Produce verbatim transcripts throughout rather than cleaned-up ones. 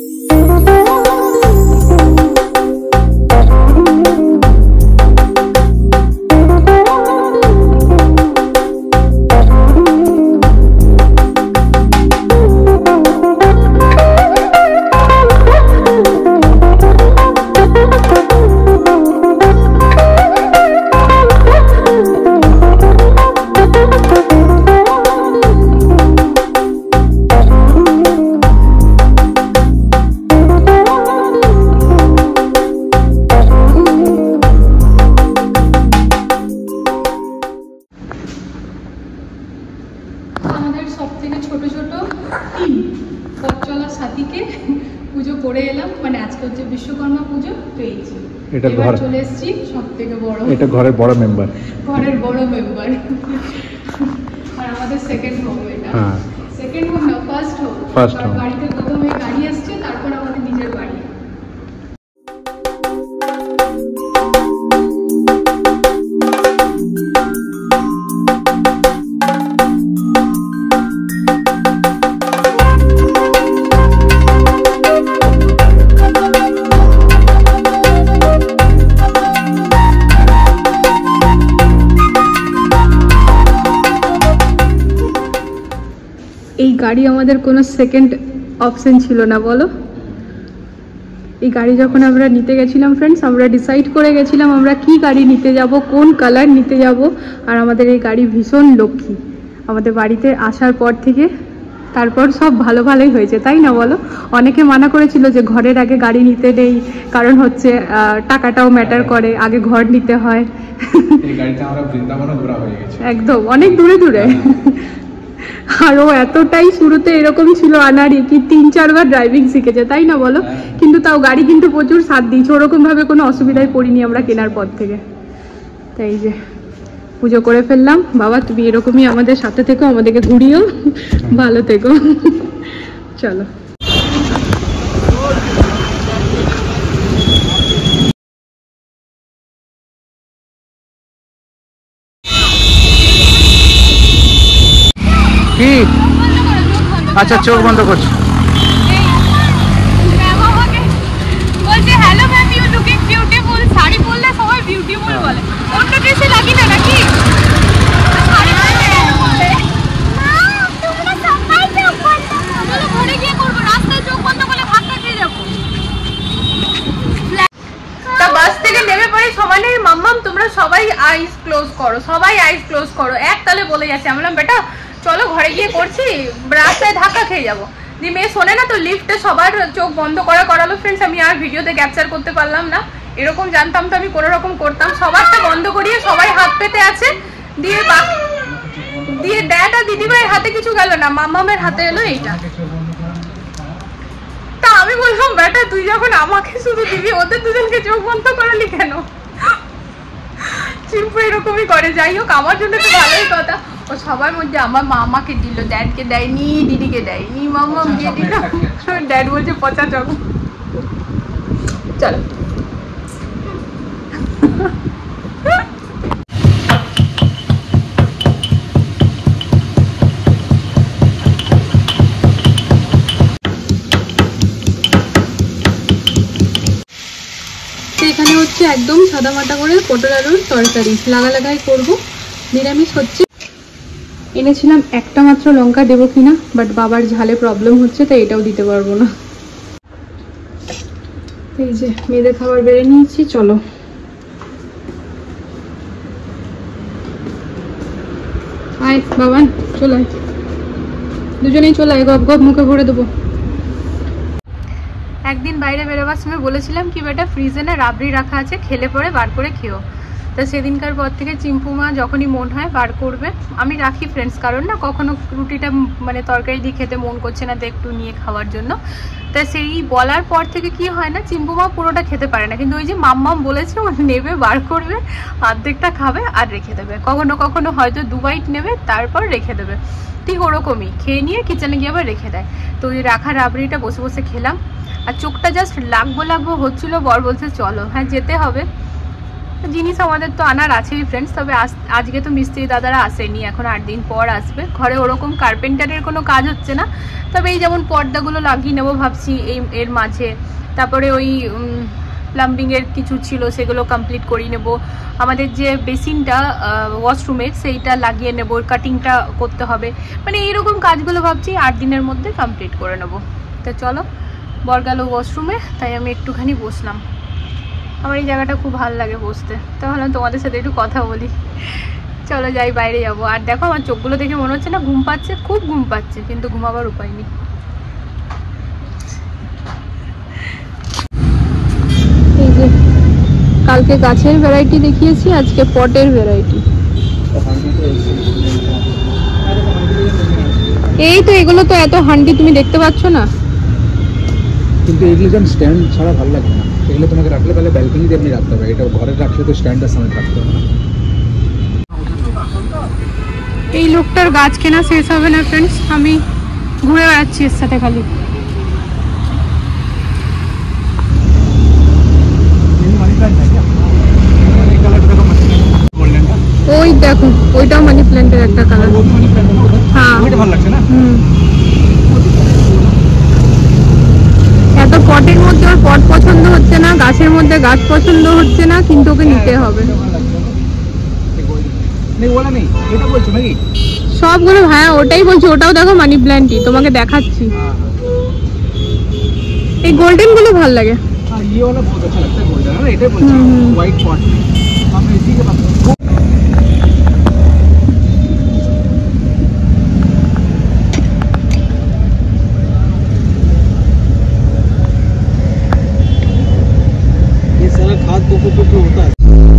বিশ্বকর্মা পুজো পেয়েছি, এটা ঘর চলে এসেছি সবথেকে বড়, এটা ঘরের বড় মেম্বার, ঘরের বড় মেম্বার। আর আমাদের সেকেন্ড হোম এটা, হ্যাঁ সেকেন্ড হোম না ফার্স্ট হোম, ফার্স্ট হোম। বাড়িতে প্রথমে গাড়ি আসছে, তারপর আমাদের নিজের বাড়ি। এই গাড়ি আমাদের কোনো সেকেন্ড অপশন ছিল না, বলো। এই গাড়ি যখন আমরা নিতে গেছিলাম ফ্রেন্ডস, আমরা ডিসাইড করে গেছিলাম আমরা কি গাড়ি নিতে যাব, কোন কালার নিতে যাব। আর আমাদের এই গাড়ি ভীষণ লক্ষ্মী, আমাদের বাড়িতে আসার পর থেকে তারপর সব ভালো ভালোই হয়েছে, তাই না বলো। অনেকে মানা করেছিল যে ঘরের আগে গাড়ি নিতে নেই, কারণ হচ্ছে টাকাটাও ম্যাটার করে, আগে ঘর নিতে হয়। একদম অনেক দূরে দূরে। আর ও এতটাই শুরুতে এরকম ছিল আনারি কি তিন চারবার ড্রাইভিং শিখেছে, তাই না বলো। কিন্তু তাও গাড়ি কিন্তু প্রচুর সাথ দিয়েছে, ওরকম ভাবে কোনো অসুবিধায় পড়িনি আমরা কেনার পর থেকে। তাই যে পুজো করে ফেললাম। বাবা তুমি এরকমই আমাদের সাথে থেকো, আমাদেরকে ঘুরিও, ভালো থেকো। চলো কি আচ্ছা চোখ বন্ধ করছি। বলছে hello ma'am you looking beautiful. Sari পরলে সবাই বিউটিফুল বলে, অন্য কিছু লাগি না নাকি? শাড়ি পরলে কেন বলে? না তোমরা সবাই চোখ বন্ধ করো। ঘরে গিয়ে করব, রাস্তায় চোখ বন্ধ করলে ভাগটা খেয়ে যাবো। তা বাস থেকে নেমে পড়ে সমানে মাম্মাম তোমরা সবাই আইস ক্লোজ করো, সবাই আইস ক্লোজ করো, এক তালে বলে যাচ্ছে। আমি বললাম বেটা চলো ঘরে গিয়ে করছি, রাস্তায় ধাক্কা খেয়ে যাবো। দিয়ে মেয়ে শোনে না, তো লিফটে সবার চোখ বন্ধ করা করালো ফ্রেন্ডস। আমি আর ভিডিওতে ক্যাপচার করতে পারলাম না, এরকম জানতাম তো আমি কোনো রকম করতাম। সবারটা বন্ধ করিয়ে সবাই হাত পেতে আছে। দিয়ে দিয়ে ড্যাডা দিদিভাইয়ের হাতে কিছু গেল না, মাম্মামের হাতে এলো এইটা। তা আমি বললাম বেটা তুই যখন আমাকে শুধু দিবি, ওদের দুজনকে চোখ বন্ধ করালি কেন? চিম্পু এরকমই করে। যাই হোক আমার জন্য তো ভালোই কথা, ও সবার মধ্যে আমার মামাকে দিল, ড্যাডকে দেয়নি, দিদিকে দেয়নি, মামা দিয়ে দিল। ড্যাড বলছে পচা চক। চলো এখানে হচ্ছে একদম সাদামাটা করে পটল আলুর তরকারি, লাগা লাগাই করবো, নিরামিষ হচ্ছে। এনেছিলাম একটা মাত্র লঙ্কা, দেবো কিনা, বাট বাবার ঝালে প্রবলেম হচ্ছে তাই এটাও দিতে পারবো না। এই যে মেয়েদের খাবার বেড়ে নিয়েছি, চলো। আয় বাবান চলে আয়, দুজনেই চলে আয়, গপ গপ মুখে ভরে দেবো। একদিন বাইরে বেরোবার সময় বলেছিলাম কি বেটা ফ্রিজে না রাবড়ি রাখা আছে, খেলে পরে বার করে খেও। তা সেদিনকার পর থেকে চিম্পু মা যখনই মন হয় বার করবে, আমি রাখি ফ্রেন্ডস, কারণ না কখনো রুটিটা মানে তরকারি দিয়ে খেতে মন করছে না, তো একটু নিয়ে খাওয়ার জন্য। তা সেই বলার পর থেকে কি হয় না, চিম্পু মা পুরোটা খেতে পারে না, কিন্তু ওই যে মাম্মাম বলেছে ও নেবে, বার করবে, অর্ধেকটা খাবে আর রেখে দেবে। কখনো কখনো হয়তো দু বাইট নেবে তারপর রেখে দেবে, ঠিক ওরকমই খেয়ে নিয়ে কিচেনে গিয়ে আবার রেখে দেয়। তো ওই রাখা রাবড়িটা বসে বসে খেলাম, আর চোখটা জাস্ট লাগবো লাগবো হচ্ছিলো। বর বলছে চলো, হ্যাঁ যেতে হবে। জিনিস আমাদের তো আনার আছেই ফ্রেন্ডস, তবে আজকে তো মিস্ত্রি দাদারা আসেনি, এখন আট দিন পর আসবে। ঘরে ওরকম কার্পেন্টারের কোনো কাজ হচ্ছে না, তবে এই যেমন পর্দাগুলো লাগিয়ে নেবো ভাবছি এই এর মাঝে। তারপরে ওই প্লাম্বিংয়ের কিছু ছিল সেগুলো কমপ্লিট করিয়ে নেব। আমাদের যে বেসিনটা ওয়াশরুমের সেইটা লাগিয়ে নেব, কাটিংটা করতে হবে, মানে এইরকম কাজগুলো ভাবছি আট দিনের মধ্যে কমপ্লিট করে নেব। তো চলো, বর গেল ওয়াশরুমে, তাই আমি একটুখানি বসলাম। আমার এই জায়গাটা খুব ভালো লাগে বসতে, তো ভাবলাম তোমাদের সাথে একটু কথা বলি। চলো যাই, বাইরে যাবো। আর দেখো আমার চোখগুলো দেখে মনে হচ্ছে না ঘুম পাচ্ছে, খুব ঘুম পাচ্ছে, কিন্তু ঘুমাবার উপায় নেই। এই যে কালকে গাছের ভ্যারাইটি দেখিয়েছি, আজকে পটের ভ্যারাইটি। এই তো এগুলো তো এত হান্ডি তুমি দেখতে পাচ্ছ না, কিন্তু এগুলো যেন স্ট্যান্ড ছাড়া ভালো লাগে না। এগুলো তোমাকে রাখলে তাহলে ব্যালকনিতে এমনি রাখতে হবে, এটা ঘরে রাখলে তো স্ট্যান্ডের সামনে রাখতে হবে না। এই লোকটার গাছ কেনা শেষ হবে না ফ্রেন্ডস, আমি ঘুরে বেড়াচ্ছি এর সাথে খালি। ওই দেখো ওইটাও মানি প্ল্যান্টের একটা কালার। হ্যাঁ ওইটা ভালো লাগছে না। হুম, এত পটের মধ্যে ওর পট পছন্দ হচ্ছে না, গাছের মধ্যে গাছ পছন্দ হচ্ছে না, কিন্তু ওকে নিতে হবে সবগুলো। হ্যাঁ ওটাই বলছি, ওটাও দেখো মানি প্ল্যান্টই, তোমাকে দেখাচ্ছি। এই গোল্ডেন গুলো ভালো লাগে। होता है।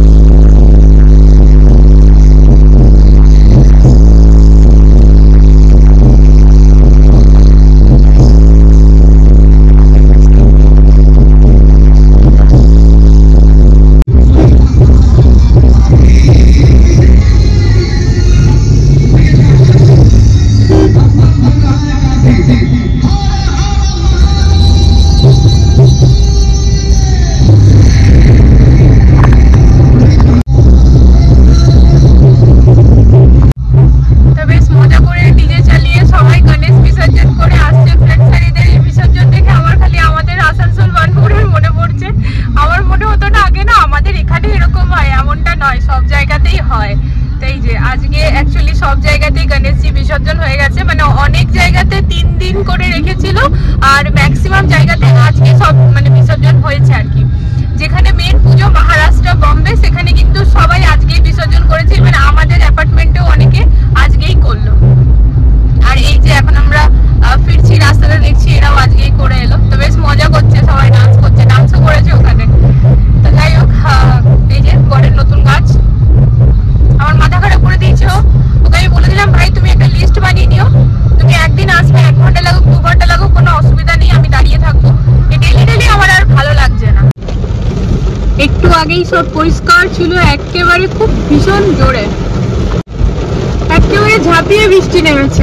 বিসর্জন হয়ে গেছে, মানে অনেক জায়গাতে তিন দিন করে রেখেছিল, আর ম্যাক্সিমাম জায়গাতে আজকে সব মানে বিসর্জন হয়েছে আর কি। যেখানে মেন পুজো মহারাষ্ট্র বম্বে, সেখানে কিন্তু সবাই আজকেই বিসর্জন করেছে, মানে আমাদের অ্যাপার্টমেন্টেও অনেকে আজকেই করলো। আর এই যে এখন আমরা ফিরছি, রাস্তাটা দেখছি এরাও আজকেই করে এলো, তো বেশ মজা করছে, সবাই ডান্স করছে, ডান্সও করেছে ওখানে। তো যাই হোক, এই যে বরের নতুন গাছ আমার মাথা খারাপ করে দিয়েছে। ওকে আমি বলে দিলাম, ভাই তুমি একটা লিস্ট বানিয়ে নিও, তুমি একদিন আসবে, এক ঘন্টা লাগুক দু ঘন্টা লাগুক কোনো অসুবিধা নেই, আমি দাঁড়িয়ে থাকবো। ডেলি ডেলি আমার আর ভালো লাগছে না। একটু আগেই সব পরিষ্কার ছিল একেবারে, খুব ভীষণ জোরে একেবারে ঝাঁপিয়ে বৃষ্টি নেমেছে।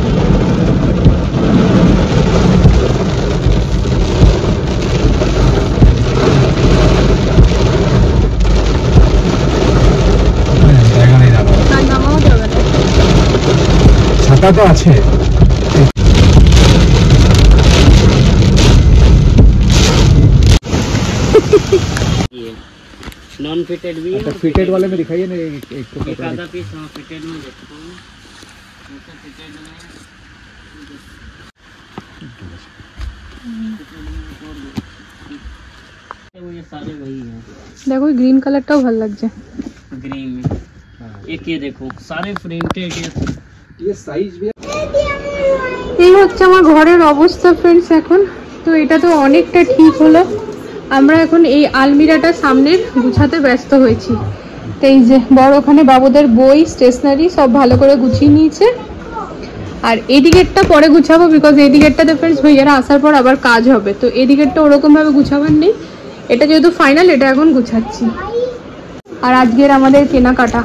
ছাতা তো আছে। नॉन फिटेड भी है, फिटेड वाले में दिखाइए ना एक एक तो एक आधा पीस। हाँ फिटेड में देखो, फिटेड में वो ये सारे वही हैं। देखो ग्रीन कलरটাও ভালো লাগছে, ग्रीन में एक ये देखो सारे प्रिंटेड। ये साइज भी এই হচ্ছে আমার ঘরের অবস্থা ফ্রেন্ডস এখন। তো এটা তো অনেকটা ঠিক হলো, আমরা এখন এই আলমিরাটা সামনের গুছাতে ব্যস্ত হয়েছি। তো এই যে বড় ওখানে বাবুদের বই স্টেশনারি সব ভালো করে গুছিয়ে নিয়েছে, আর এই দিকেরটা পরে গুছাবো, বিকজ এই দিকেরটাতে ফ্রেন্ডস ভাইয়ারা আসার পর আবার কাজ হবে, তো এই দিকেরটা ওরকম ভাবে গুছাবার নেই। এটা যেহেতু ফাইনাল, এটা এখন গুছাচ্ছি। আর আজকের আমাদের কেনাকাটা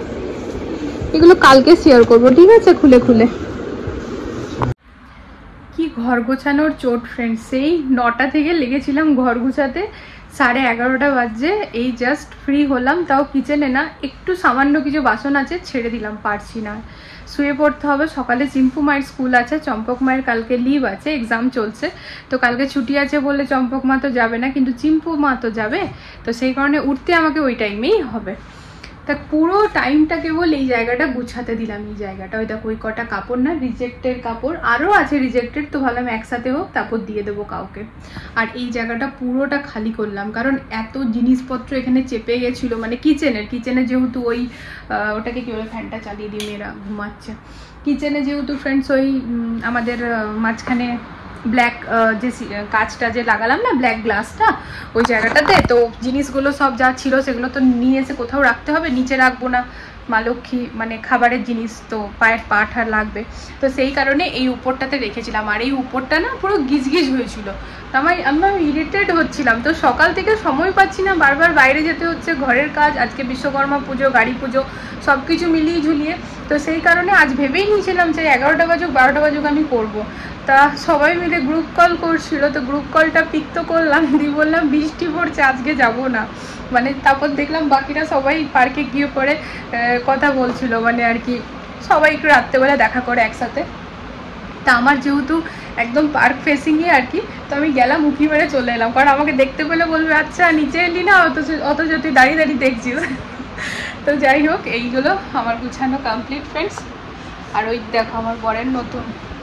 এগুলো কালকে শেয়ার করবো, ঠিক আছে, খুলে খুলে। কি ঘর গোছানোর চোট ফ্রেন্ড, সেই নটা থেকে লেগেছিলাম ঘর গুছাতে, সাড়ে এগারোটা বাজে এই জাস্ট ফ্রি হলাম। তাও কিচেনে না, একটু সামান্য কিছু বাসন আছে ছেড়ে দিলাম, পারছি না, শুয়ে পড়তে হবে। সকালে চিম্পু মায়ের স্কুল আছে, চম্পক মায়ের কালকে লিভ আছে, এক্সাম চলছে, তো কালকে ছুটি আছে বলে চম্পক মা তো যাবে না, কিন্তু চিম্পু মা তো যাবে, তো সেই কারণে উঠতে আমাকে ওই টাইমেই হবে। তা পুরো টাইমটা কেবল এই জায়গাটা গুছাতে দিলাম। এই জায়গাটা ওই দেখো, ওই কটা কাপড় না রিজেক্টের কাপড়, আরও আছে রিজেক্টেড, তো ভাবলাম একসাথে হোক, তারপর দিয়ে দেবো কাউকে। আর এই জায়গাটা পুরোটা খালি করলাম, কারণ এত জিনিসপত্র এখানে চেপে গেছিলো, মানে কিচেনের কিচেনে যেহেতু ওই ওটাকে কি বলে, ফ্যানটা চালিয়ে দিয়ে মেয়েরা ঘুমাচ্ছে, কিচেনে যেহেতু ফ্রেন্ডস ওই আমাদের মাঝখানে ব্ল্যাক যে কাঁচটা যে লাগালাম না, ব্ল্যাক গ্লাসটা, ওই জায়গাটাতে তো জিনিসগুলো সব যা ছিল সেগুলো তো নিয়ে এসে কোথাও রাখতে হবে, নিচে রাখবো না, মা লক্ষ্মী মানে খাবারের জিনিস তো পায়ের পাট আর লাগবে, তো সেই কারণে এই উপরটাতে রেখেছিলাম। আর এই উপরটা না পুরো গিজগিজ হয়েছিল, তো আমার আমরা ইরিটেট হচ্ছিলাম, তো সকাল থেকে সময় পাচ্ছি না, বারবার বাইরে যেতে হচ্ছে, ঘরের কাজ, আজকে বিশ্বকর্মা পুজো, গাড়ি পুজো, সব কিছু মিলিয়ে ঝুলিয়ে, তো সেই কারণে আজ ভেবেই নিয়েছিলাম যে এগারোটা বাজুক বারোটা বাজুক আমি করবো। তা সবাই মিলে গ্রুপ কল করছিল, তো গ্রুপ কলটা পিক তো করলাম, দিয়ে বললাম বৃষ্টি পড়ছে আজকে যাবো না, মানে তারপর দেখলাম বাকিরা সবাই পার্কে গিয়ে পরে কথা বলছিল, মানে আর কি সবাই একটু রাত্রেবেলা দেখা করে একসাথে। তা আমার যেহেতু একদম পার্ক ফেসিংয়ে আর কি, তো আমি গেলাম, উঁকি মেরে চলে এলাম, কারণ আমাকে দেখতে পেলে বলবে আচ্ছা নিচে এলি না, অথচ অথচ তুই দাঁড়িয়ে দাঁড়িয়ে দেখছিস। তো যাই হোক, এইগুলো আমার গুছানো কমপ্লিট ফ্রেন্ডস। আর ওই দেখো আমার বরের নতুন,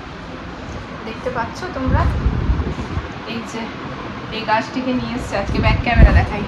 দেখতে পাচ্ছ তোমরা, এই যে এই গাছটিকে নিয়ে এসছে, আজকে ব্যাক ক্যামেরা দেখাই।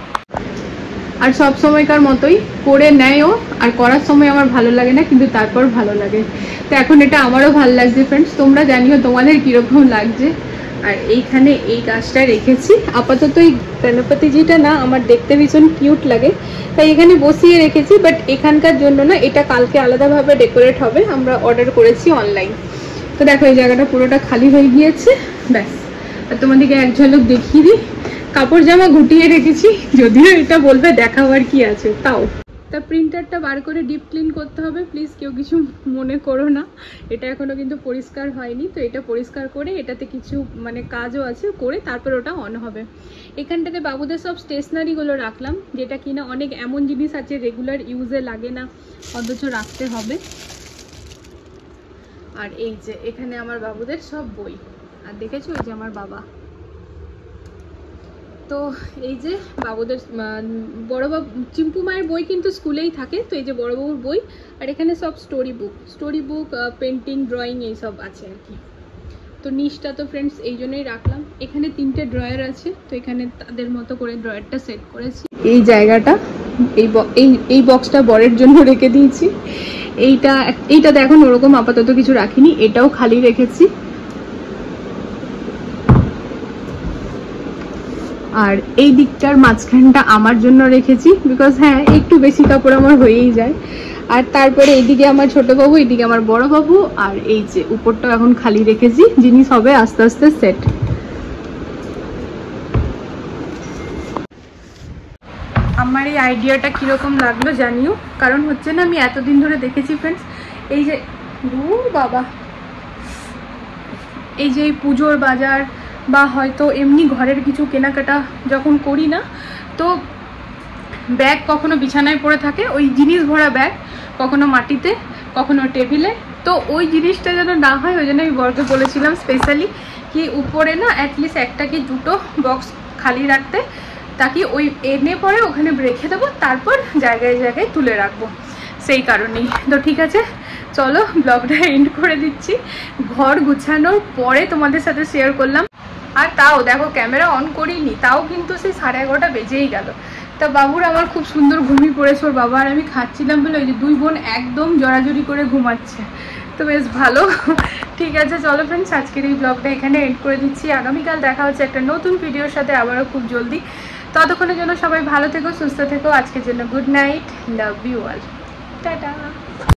আর সব সময়কার মতোই করে নেয়ও, আর করার সময় আমার ভালো লাগে না, কিন্তু তারপর ভালো লাগে। তো এখন এটা আমারও ভালো লাগছে ফ্রেন্ডস, তোমরা জানিও তোমাদের কীরকম লাগছে। আর এইখানে এই গাছটা রেখেছি আপাতত, এই গণপতিজিটা না আমার দেখতে ভীষণ কিউট লাগে, তাই এখানে বসিয়ে রেখেছি, বাট এখানকার জন্য না, এটা কালকে আলাদাভাবে ডেকোরেট হবে, আমরা অর্ডার করেছি অনলাইন। তো দেখো এই জায়গাটা পুরোটা খালি হয়ে গিয়েছে, ব্যাস। আর তোমাদেরকে এক ঝলক দেখিয়ে দিই, কাপড় জামা গুটিয়ে রেখেছি, যদিও এটা বলবে দেখাবার কি আছে, তাও। তা প্রিন্টারটা বার করে ডিপ ক্লিন করতে হবে, প্লিজ কেউ কিছু মনে করো না, এটা এখনো কিন্তু পরিষ্কার হয়নি, তো এটা পরিষ্কার করে এটাতে কিছু মানে কাজও আছে করে তারপর ওটা অন হবে। এখানটাতে বাবুদের সব স্টেশনারিগুলো রাখলাম, যেটা কিনা অনেক এমন জিনিস আছে রেগুলার ইউজে লাগে না, অথচ রাখতে হবে। আর এই যে এখানে আমার বাবুদের সব বই, আর দেখেছো এই যে আমার বাবা, তো এই যে বাবুদের বড় বাবু চিম্পু মায়ের বই কিন্তু স্কুলেই থাকে, তো এই যে বড় বাবুর বই, আর এখানে সব story book story book painting drawing এইসব আছে আর কি। তো নিচটা তো ফ্রেন্ডস এই জন্যই রাখলাম। এখানে তিনটে ড্রয়ার আছে, তো এখানে তাদের মতো করে ড্রয়ারটা সেট করেছি। এই জায়গাটা এই এই এই বক্সটা বরের জন্য রেখে দিয়েছি, এইটা এইটাতে এখন ওরকম আপাতত কিছু রাখিনি, এটাও খালি রেখেছি। আর এই দিকটার মাঝখানটা আমার জন্য রেখেছি, বিকজ হ্যাঁ একটু বেশি কাপড় আমার হয়েই যায়। আর তারপরে এইদিকে আমার ছোট বাবু, এইদিকে আমার বড় বাবু, আর এই যে উপরটা এখন খালি রেখেছি, জিনিস হবে আস্তে আস্তে সেট। আমার এই আইডিয়াটা কিরকম লাগলো জানিও, কারণ হচ্ছে না আমি এতদিন ধরে দেখেছি ফ্রেন্ডস, এই যে বাবা এই যে পুজোর বাজার বা হয়তো এমনি ঘরের কিছু কেনাকাটা যখন করি না, তো ব্যাগ কখনো বিছানায় পড়ে থাকে, ওই জিনিস ভরা ব্যাগ, কখনো মাটিতে কখনো টেবিলে, তো ওই জিনিসটা যেন না হয়, ওই জন্য আমি বরকে বলেছিলাম স্পেশালি কি উপরে না অ্যাটলিস্ট একটা কি দুটো বক্স খালি রাখতে, তাকে ওই এনে পরে ওখানে রেখে দেবো, তারপর জায়গায় জায়গায় তুলে রাখবো, সেই কারণেই। তো ঠিক আছে চলো ব্লগটা এন্ড করে দিচ্ছি, ঘর গুছানোর পরে তোমাদের সাথে শেয়ার করলাম। আর তাও দেখো ক্যামেরা অন করিনি, তাও কিন্তু সেই সাড়ে এগারোটা বেজেই গেল। তা বাবুর আমার খুব সুন্দর ঘুমিয়ে পড়েছে, ওর বাবা আর আমি খাচ্ছিলাম বলে ওই যে দুই বোন একদম জড়াজড়ি করে ঘুমাচ্ছে, তো বেশ ভালো। ঠিক আছে চলো ফ্রেন্ডস, আজকের এই ব্লগটা এখানে এন্ড করে দিচ্ছি। আগামীকাল দেখা হচ্ছে একটা নতুন ভিডিওর সাথে আবারও খুব জলদি। ততক্ষণের জন্য সবাই ভালো থেকো, সুস্থ থেকো। আজকের জন্য good night, love you all, tata.